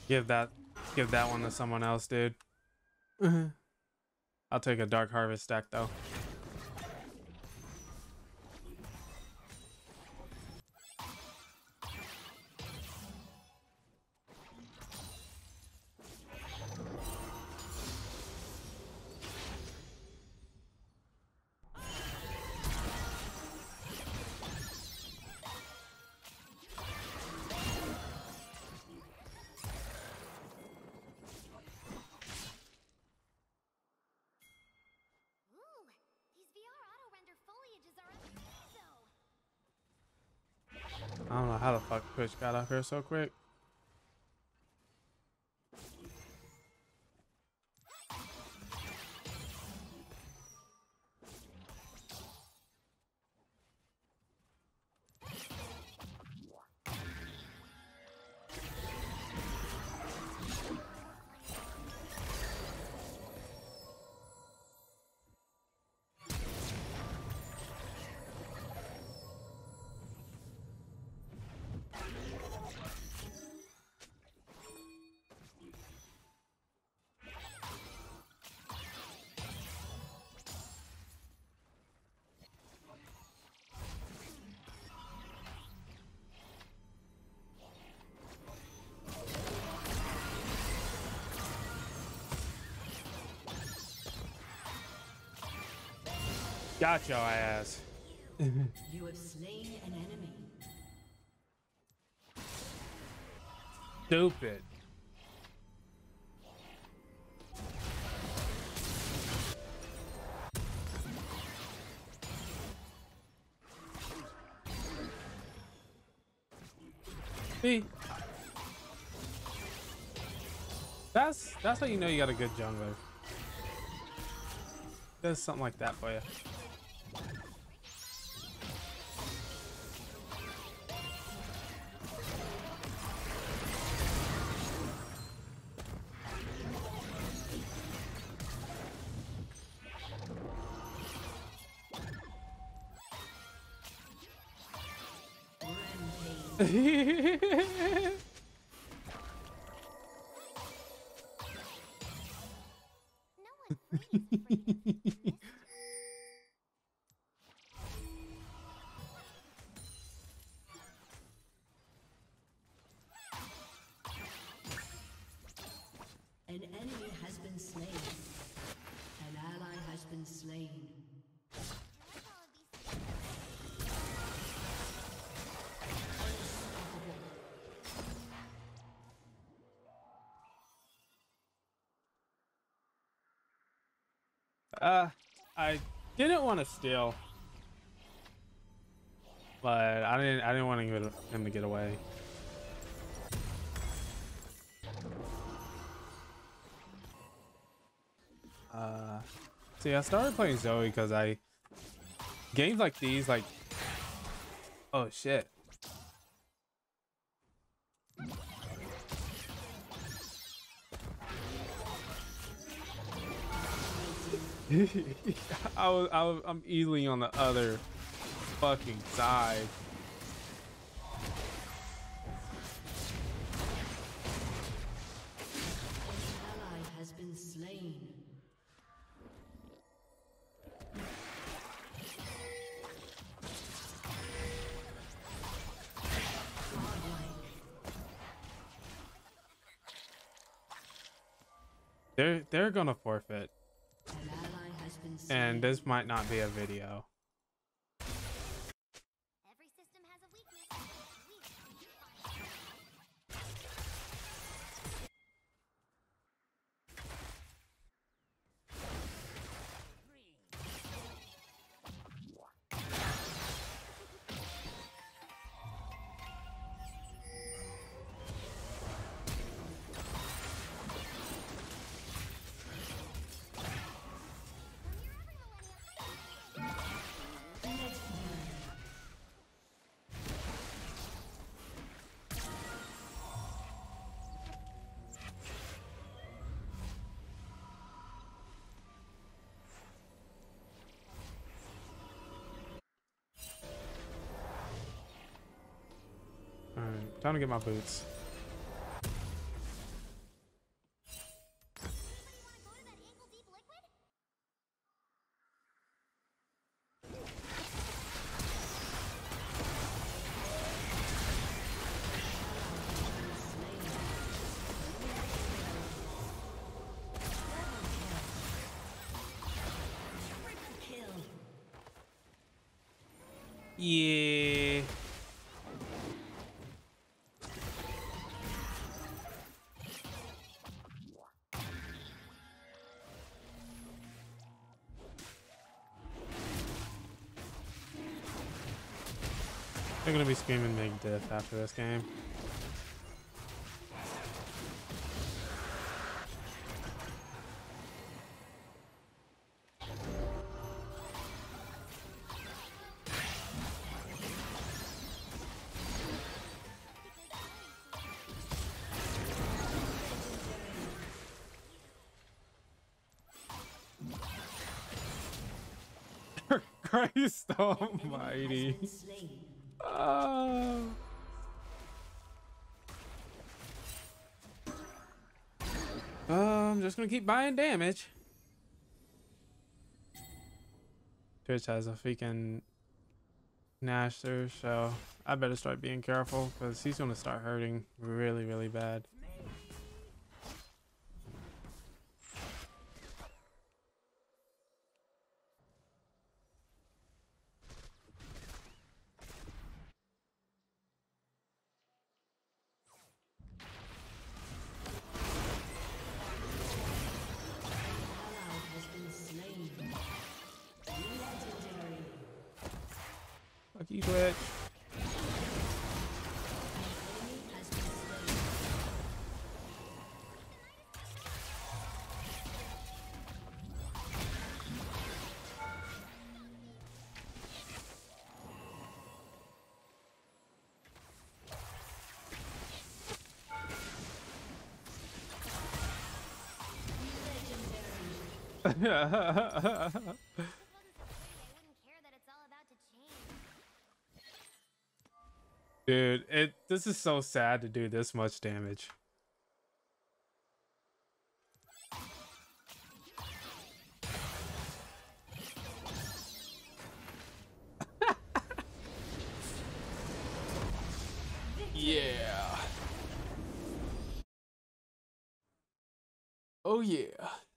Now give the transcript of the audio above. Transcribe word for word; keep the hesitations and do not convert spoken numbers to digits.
Give that give that one to someone else, dude. I'll take a Dark Harvest stack though. I don't know how the fuck Twitch got up here so quick. Got your ass. You have slain an enemy. Stupid. See? That's that's how you know you got a good jungler. Does something like that for you. An enemy has been slain. An ally has been slain. Uh, I didn't want to steal, but I didn't. I didn't want to give him to get away. Uh, see, I started playing Zoe because I games like these, like, oh shit. I was, I was, I'm easily on the other fucking side. An ally has been slain. They're they're gonna forfeit, An ally has been slain. and this might not be a video. Every system has a weakness. We All right, time to get my boots. Yeah. They're gonna be screaming Meg Death after this game. Christ almighty. Oh. Uh, I'm just gonna keep buying damage. Twitch has a freaking Nashor, so I better start being careful because he's gonna start hurting really, really bad. Fuck you, Twitch. Dude, it this is so sad to do this much damage. Yeah. Oh yeah.